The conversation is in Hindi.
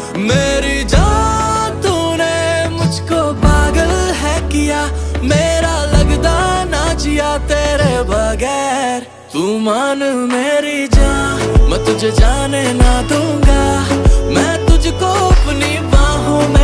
मेरी जान तूने मुझको पागल है किया, मेरा लगदा ना जिया तेरे बगैर। तू मान मेरी जान, मैं तुझे जाने ना दूंगा।